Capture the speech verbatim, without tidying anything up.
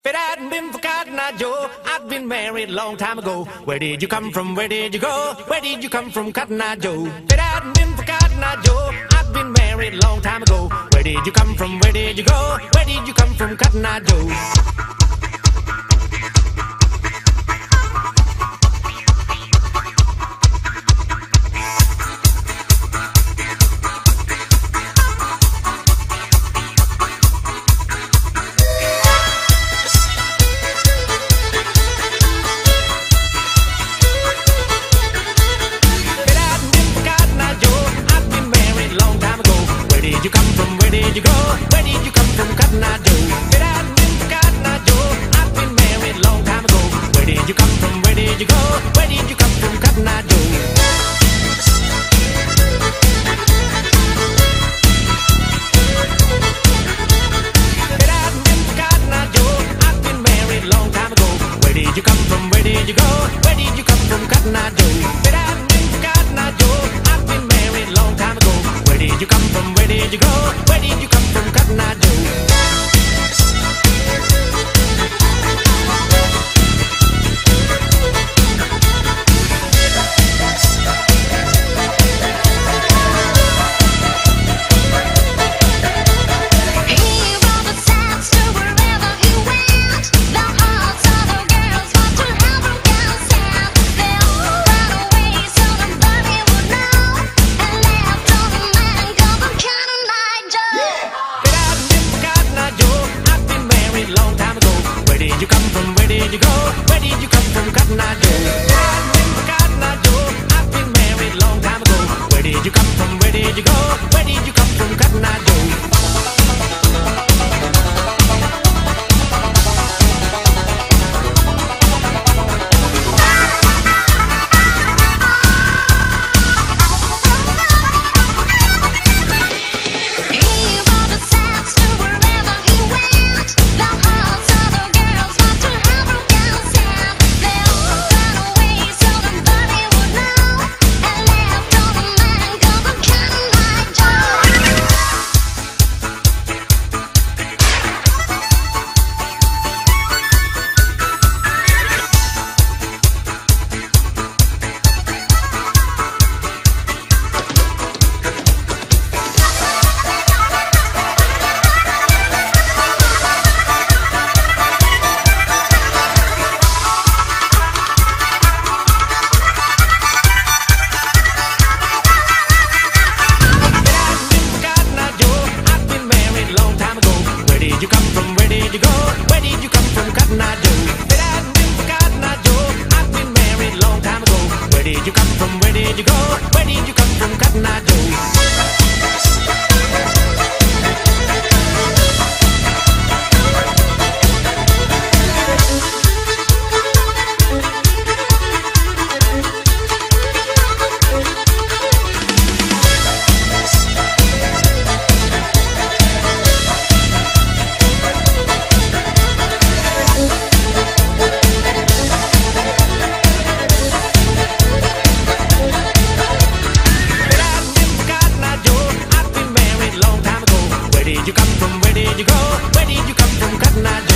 If it hadn't been for Cotton Eye Joe, I'd been married a long time ago. Where did you come from? Where did you go? Where did you come from, Cotton Eye Joe? If it hadn't been for Cotton Eye Joe, I'd been married a long time ago. Where did you come from? Where did you go? Where did you come from, Cotton Eye Joe? Where did you come from? Where did you go? Where did you come from, Cotton Eye Joe? If it hadn't been for Cotton Eye Joe, I'd been married a long time ago. Where did you come from? Where did you go? Where did you come from, Cotton Eye Joe? If it hadn't been for Cotton Eye Joe, I'd been married a long time ago. Where did you come from? Where did you go? Where did you come from, Cotton Eye Joe? If it hadn't been for Cotton Eye Joe, I'd been married a long time ago. Where did you come from? Where did you go? Where did you come from, Cotton Eye Joe? Where did you come from? Where did you go? Where did you come from, Cotton Eye Joe? I've been for Cotton Eye Joe. I've been married a long time ago. Where did you come from? Where did you go? Where did you come from, Cotton Eye Joe? Where did you come from? Where did you go? Where did you come from, Cotton Eye Joe? If it hadn't been for Cotton Eye Joe, I'd been married a long time ago. Where did you come from? Where did you go? Where did you come from, Cotton Eye Joe? Where did you come from? Where did you go? Where did you come from, Cotton Eye Joe?